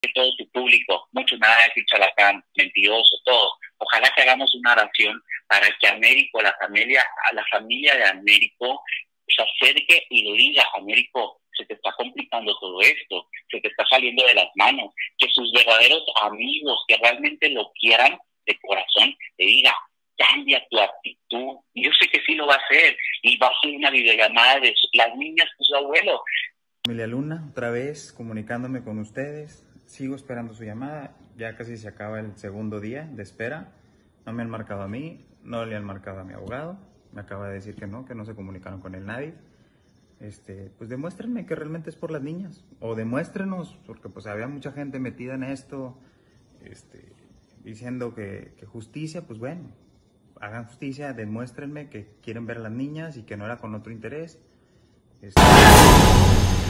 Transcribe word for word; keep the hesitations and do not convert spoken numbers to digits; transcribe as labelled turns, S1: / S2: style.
S1: todo tu público, mucho nada de decir charlatán, mentiroso, todo. Ojalá que hagamos una oración para que Américo, la familia, a la familia de Américo, se acerque y le diga: Américo, se te está complicando todo esto, se te está saliendo de las manos, que sus verdaderos amigos que realmente lo quieran de corazón, le diga: cambia tu actitud. Y yo sé que sí lo va a hacer, y va a ser una videollamada de las niñas con su abuelo.
S2: Familia Luna, otra vez comunicándome con ustedes. Sigo esperando su llamada. Ya casi se acaba el segundo día de espera. No me han marcado a mí, no le han marcado a mi abogado. Me acaba de decir que no, que no se comunicaron con él nadie. Este, pues demuéstrenme que realmente es por las niñas. O demuéstrenos, porque pues había mucha gente metida en esto, este, diciendo que, que justicia, pues bueno, hagan justicia, demuéstrenme que quieren ver a las niñas y que no era con otro interés. Este...